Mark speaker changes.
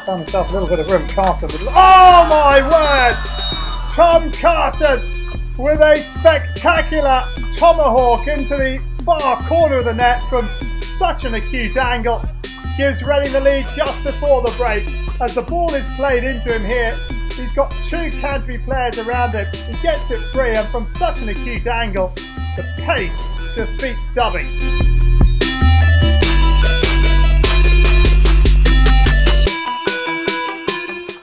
Speaker 1: Found himself a little bit of room. Carson with, oh my word! Tom Carson with a spectacular tomahawk into the far corner of the net from such an acute angle. Gives Reading the lead just before the break. As the ball is played into him here, he's got two Canterbury players around him. He gets it free, and from such an acute angle, the pace just beats Stubbings.